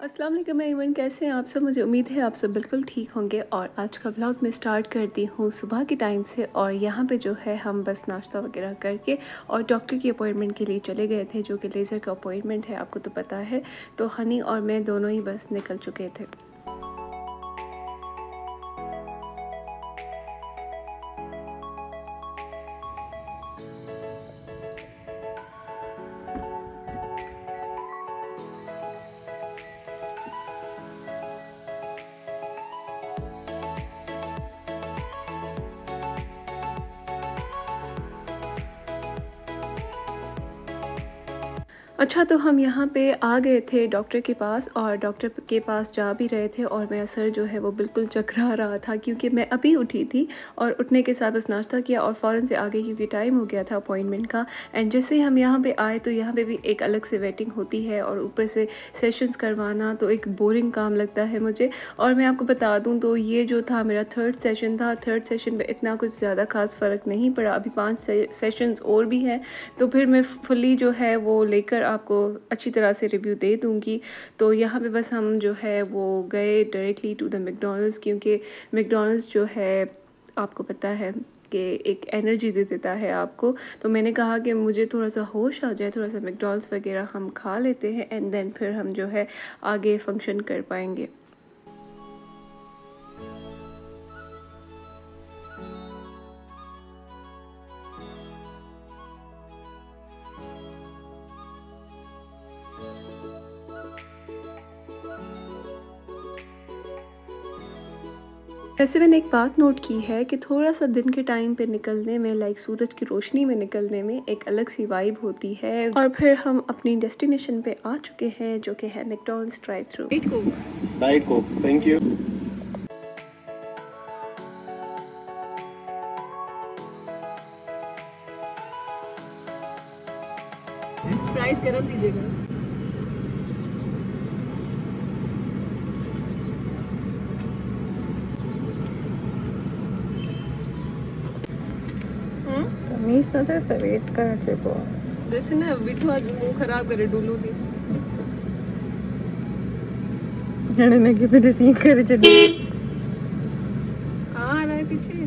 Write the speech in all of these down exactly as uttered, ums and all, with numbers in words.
अस्सलाम वालेकुम एवरीवन, कैसे हैं आप सब। मुझे उम्मीद है आप सब बिल्कुल ठीक होंगे। और आज का ब्लॉग मैं स्टार्ट करती हूँ सुबह के टाइम से। और यहाँ पे जो है हम बस नाश्ता वगैरह करके और डॉक्टर की अपॉइंटमेंट के लिए चले गए थे, जो कि लेज़र का अपॉइंटमेंट है, आपको तो पता है। तो हनी और मैं दोनों ही बस निकल चुके थे। अच्छा, तो हम यहाँ पे आ गए थे डॉक्टर के पास, और डॉक्टर के पास जा भी रहे थे और मेरा सर जो है वो बिल्कुल चकरा रहा था, क्योंकि मैं अभी उठी थी और उठने के साथ बस नाश्ता किया और फ़ौरन से आ गई, क्योंकि टाइम हो गया था अपॉइंटमेंट का। एंड जैसे ही हम यहाँ पे आए तो यहाँ पे भी एक अलग से वेटिंग होती है, और ऊपर से सेशंस करवाना तो एक बोरिंग काम लगता है मुझे। और मैं आपको बता दूँ तो ये जो था मेरा थर्ड सेशन था। थर्ड सेशन में इतना कुछ ज़्यादा खास फ़र्क नहीं पड़ा, अभी पाँच से, सेशंस और भी हैं, तो फिर मैं फुली जो है वो लेकर आपको अच्छी तरह से रिव्यू दे दूँगी। तो यहाँ पे बस हम जो है वो गए डायरेक्टली टू द मैकडॉनल्ड्स, क्योंकि मैकडॉनल्ड्स जो है आपको पता है कि एक एनर्जी दे देता है आपको। तो मैंने कहा कि मुझे थोड़ा सा होश आ जाए, थोड़ा सा मैकडॉनल्ड्स वगैरह हम खा लेते हैं, एंड देन फिर हम जो है आगे फंक्शन कर पाएंगे। वैसे मैंने एक बात नोट की है कि थोड़ा सा दिन के टाइम पे निकलने में, लाइक सूरज की रोशनी में निकलने में एक अलग सी वाइब होती है। और फिर हम अपनी डेस्टिनेशन पे आ चुके हैं, जो कि है McDonald's drive through. Diet Coke, thank you. Price कर दीजिएगा। मीस नजर से वेट कर चुको जैसे ना बिठू आज मुंह खराब करे डुलू दी जने ने कि फिर सीख कर चली। कहाँ आ रहा है पीछे।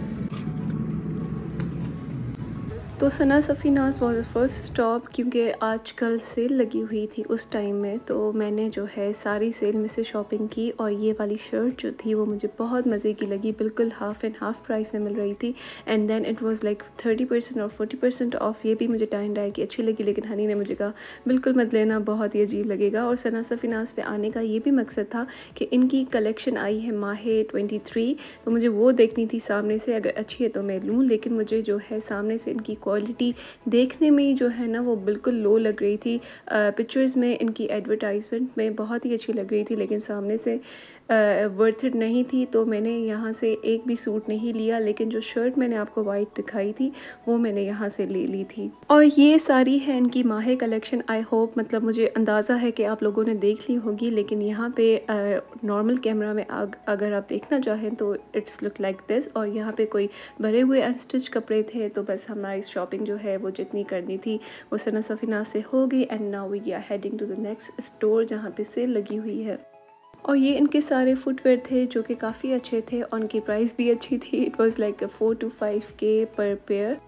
तो Sana Safinaz was first stop, क्योंकि आजकल सेल लगी हुई थी उस टाइम में। तो मैंने जो है सारी सेल में से शॉपिंग की, और ये वाली शर्ट जो थी वो मुझे बहुत मज़े की लगी, बिल्कुल हाफ़ एंड हाफ़ प्राइस में मिल रही थी। And then it was like thirty percent और फोर्टी परसेंट ऑफ। ये भी मुझे टाइन डाई की अच्छी लगी, लेकिन हनी ने मुझे कहा बिल्कुल मत लेना, बहुत ही अजीब लगेगा। और सना सफ़ीनाज़ पे आने का ये भी मकसद था कि इनकी कलेक्शन आई है माहे ट्वेंटी थ्री, तो मुझे वो देखनी थी सामने से। अगर अच्छी है तो मैं लूँ, लेकिन मुझे जो है सामने से इनकी क्वालिटी देखने में ही जो है ना वो बिल्कुल लो लग रही थी। पिक्चर्स में इनकी एडवर्टाइजमेंट में बहुत ही अच्छी लग रही थी, लेकिन सामने से वर्थ इट नहीं थी। तो मैंने यहाँ से एक भी सूट नहीं लिया, लेकिन जो शर्ट मैंने आपको वाइट दिखाई थी वो मैंने यहाँ से ले ली थी। और ये सारी है इनकी माहे कलेक्शन। आई होप, मतलब मुझे अंदाज़ा है कि आप लोगों ने देख ली होगी, लेकिन यहाँ पे नॉर्मल कैमरा में अग, अगर आप देखना चाहें तो इट्स लुक लाइक दिस। और यहाँ पे कोई भरे हुए अनस्टिच कपड़े थे। तो बस हमारी शॉपिंग जो है वो जितनी करनी थी वो सना सफ़ीनाज़ से हो गई। And now we are heading to the next store, जहाँ पे सेल लगी हुई है। और ये इनके सारे फुटवेयर थे जो कि काफ़ी अच्छे थे, और उनकी प्राइस भी अच्छी थी। It was like four to five के पर पेयर।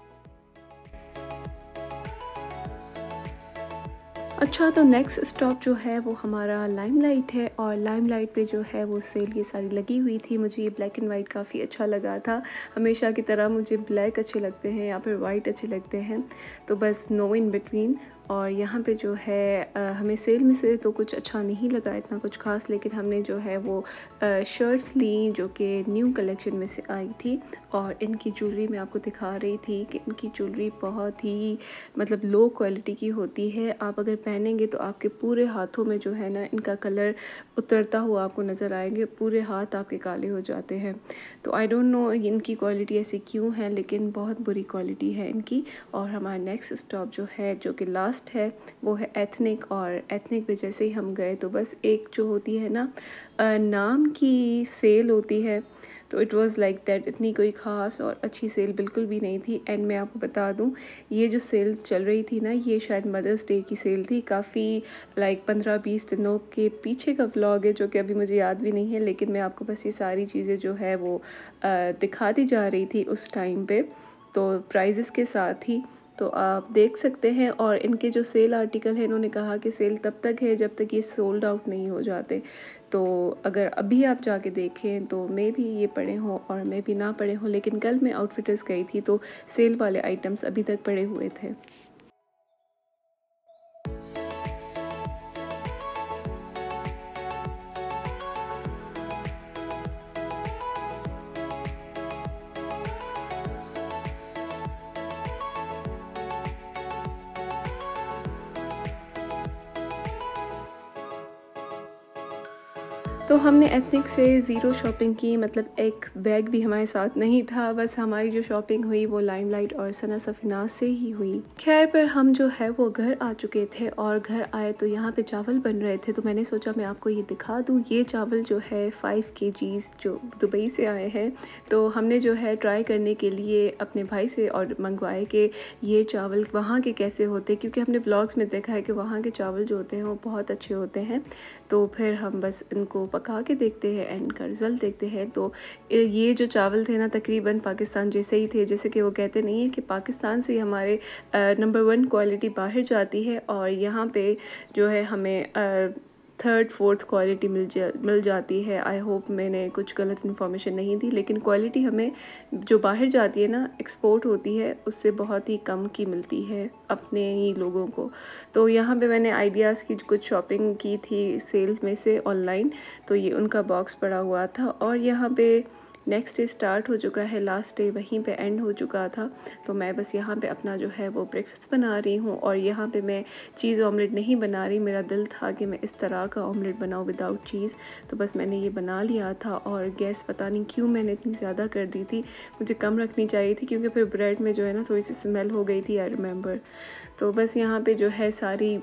अच्छा, तो नेक्स्ट स्टॉप जो है वो हमारा लाइमलाइट है, और लाइमलाइट पे जो है वो सेल ये सारी लगी हुई थी। मुझे ये ब्लैक एंड वाइट काफ़ी अच्छा लगा था। हमेशा की तरह मुझे ब्लैक अच्छे लगते हैं या फिर वाइट अच्छे लगते हैं, तो बस नो इन बिटवीन। और यहाँ पे जो है आ, हमें सेल में से तो कुछ अच्छा नहीं लगा, इतना कुछ खास, लेकिन हमने जो है वो शर्ट्स ली जो कि न्यू कलेक्शन में से आई थी। और इनकी ज्वेलरी मैं आपको दिखा रही थी कि इनकी ज्वेलरी बहुत ही मतलब लो क्वालिटी की होती है। आप अगर पहनेंगे तो आपके पूरे हाथों में जो है ना इनका कलर उतरता हुआ आपको नज़र आएंगे, पूरे हाथ आपके काले हो जाते हैं। तो आई डोंट नो इनकी क्वालिटी ऐसी क्यों है, लेकिन बहुत बुरी क्वालिटी है इनकी। और हमारा नेक्स्ट स्टॉप जो है, जो कि लास्ट है, वो है एथनिक। और एथनिक पे जैसे ही हम गए तो बस एक जो होती है ना नाम की सेल होती है, तो इट वाज लाइक दैट, इतनी कोई ख़ास और अच्छी सेल बिल्कुल भी नहीं थी। एंड मैं आपको बता दूं, ये जो सेल्स चल रही थी ना, ये शायद मदर्स डे की सेल थी। काफ़ी लाइक पंद्रह बीस दिनों के पीछे का व्लॉग है जो कि अभी मुझे याद भी नहीं है, लेकिन मैं आपको बस ये सारी चीज़ें जो है वो दिखाती जा रही थी उस टाइम पे, तो प्राइजेस के साथ ही। तो आप देख सकते हैं, और इनके जो सेल आर्टिकल है, इन्होंने कहा कि सेल तब तक है जब तक ये सोल्ड आउट नहीं हो जाते। तो अगर अभी आप जाके देखें तो मे भी ये पड़े हों और मे भी ना पड़े हों, लेकिन कल मैं आउटफिटर्स गई थी तो सेल वाले आइटम्स अभी तक पड़े हुए थे। तो हमने एथनिक से ज़ीरो शॉपिंग की, मतलब एक बैग भी हमारे साथ नहीं था। बस हमारी जो शॉपिंग हुई वो लाइमलाइट और सना सफीनाज से ही हुई। खैर, पर हम जो है वो घर आ चुके थे, और घर आए तो यहाँ पे चावल बन रहे थे। तो मैंने सोचा मैं आपको ये दिखा दूँ। ये चावल जो है फाइव के जीज जो दुबई से आए हैं, तो हमने जो है ट्राई करने के लिए अपने भाई से और मंगवाए कि ये चावल वहाँ के कैसे होते, क्योंकि हमने ब्लॉग्स में देखा है कि वहाँ के चावल जो होते हैं वो बहुत अच्छे होते हैं। तो फिर हम बस इनको पका के देखते हैं एंड का रिज़ल्ट देखते हैं। तो ये जो चावल थे ना, तकरीबन पाकिस्तान जैसे ही थे। जैसे कि वो कहते नहीं है कि पाकिस्तान से हमारे नंबर वन क्वालिटी बाहर जाती है, और यहाँ पे जो है हमें थर्ड फोर्थ क्वालिटी मिल जा मिल जाती है। आई होप मैंने कुछ गलत इन्फॉर्मेशन नहीं दी, लेकिन क्वालिटी हमें जो बाहर जाती है ना, एक्सपोर्ट होती है, उससे बहुत ही कम की मिलती है अपने ही लोगों को। तो यहाँ पे मैंने आइडियाज़ की कुछ शॉपिंग की थी सेल में से ऑनलाइन, तो ये उनका बॉक्स पड़ा हुआ था। और यहाँ पे नेक्स्ट डे स्टार्ट हो चुका है, लास्ट डे वहीं पे एंड हो चुका था। तो मैं बस यहाँ पे अपना जो है वो ब्रेकफास्ट बना रही हूँ, और यहाँ पे मैं चीज़ ऑमलेट नहीं बना रही। मेरा दिल था कि मैं इस तरह का ऑमलेट बनाऊँ विदाउट चीज़, तो बस मैंने ये बना लिया था। और गैस पता नहीं क्यों मैंने इतनी ज़्यादा कर दी थी, मुझे कम रखनी चाहिए थी, क्योंकि फिर ब्रेड में जो है ना थोड़ी सी स्मेल हो गई थी, आई रिमेंबर। तो बस यहाँ पे जो है सारी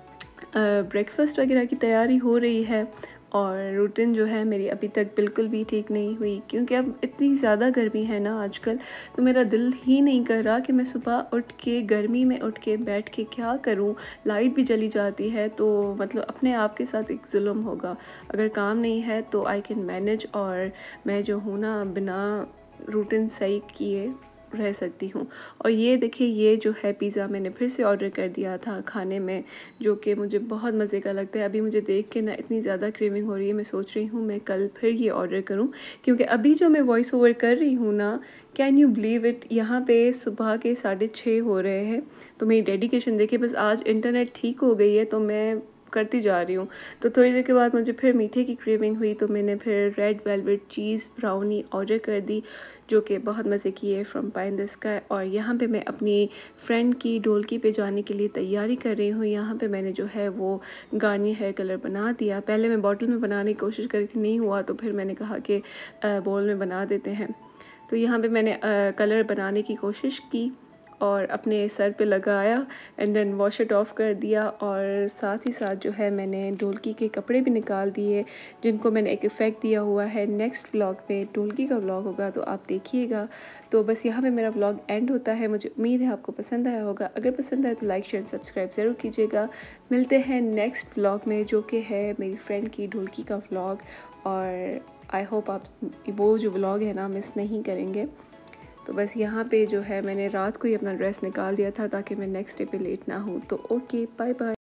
ब्रेकफास्ट वगैरह की तैयारी हो रही है। और रूटीन जो है मेरी अभी तक बिल्कुल भी ठीक नहीं हुई, क्योंकि अब इतनी ज़्यादा गर्मी है ना आजकल, तो मेरा दिल ही नहीं कर रहा कि मैं सुबह उठ के गर्मी में उठ के बैठ के क्या करूं। लाइट भी चली जाती है, तो मतलब अपने आप के साथ एक जुल्म होगा। अगर काम नहीं है तो आई कैन मैनेज, और मैं जो हूँ ना बिना रूटीन सही किए रह सकती हूँ। और ये देखिए, ये जो है पिज़्ज़ा मैंने फिर से ऑर्डर कर दिया था खाने में, जो कि मुझे बहुत मज़े का लगता है। अभी मुझे देख के ना इतनी ज़्यादा क्रेविंग हो रही है, मैं सोच रही हूँ मैं कल फिर ये ऑर्डर करूँ, क्योंकि अभी जो मैं वॉइस ओवर कर रही हूँ ना, कैन यू बिलीव इट, यहाँ पे सुबह के साढ़े छः हो रहे हैं। तो मेरी डेडिकेशन देखिए, बस आज इंटरनेट ठीक हो गई है तो मैं करती जा रही हूँ। तो थोड़ी देर के बाद मुझे फिर मीठे की क्रेविंग हुई, तो मैंने फिर red velvet cheese brownie order कर दी, जो कि बहुत मज़े की है, from Pie in the Sky. और यहाँ पे मैं अपनी फ्रेंड की ढोलकी पे जाने के लिए तैयारी कर रही हूँ। यहाँ पे मैंने जो है वो गार्नियर हेयर कलर बना दिया। पहले मैं बॉटल में बनाने की कोशिश करी थी, नहीं हुआ, तो फिर मैंने कहा कि बॉल में बना देते हैं। तो यहाँ पे मैंने कलर बनाने की कोशिश की और अपने सर पे लगाया, and then wash it off कर दिया। और साथ ही साथ जो है मैंने ढोलकी के कपड़े भी निकाल दिए, जिनको मैंने एक इफ़ेक्ट दिया हुआ है। नेक्स्ट व्लॉग पे ढोलकी का व्लॉग होगा, तो आप देखिएगा। तो बस यहाँ पे मेरा व्लॉग एंड होता है। मुझे उम्मीद है आपको पसंद आया होगा। अगर पसंद आए तो लाइक शेयर सब्सक्राइब ज़रूर कीजिएगा। मिलते हैं नेक्स्ट व्लॉग में, जो कि है मेरी फ्रेंड की ढोलकी का व्लॉग। और आई होप आप वो जो व्लॉग है ना मिस नहीं करेंगे। तो बस यहाँ पे जो है मैंने रात को ही अपना ड्रेस निकाल दिया था ताकि मैं नेक्स्ट डे पे लेट ना हूँ। तो ओके, बाय बाय।